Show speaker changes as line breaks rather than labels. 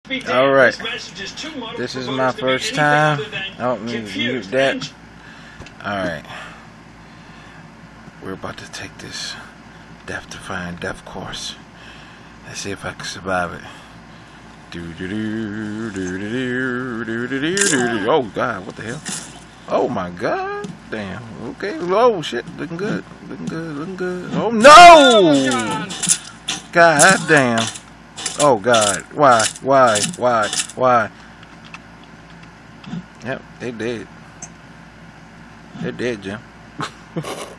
Alright, this is my first time. Oh, mute that. Alright, we're about to take this death-defying death course. Let's see if I can survive it. Oh God, what the hell? Oh my God, damn. Okay, oh shit, looking good, looking good, looking good. Oh no! God damn. Oh God, why? Yep, they did. They did, Jim.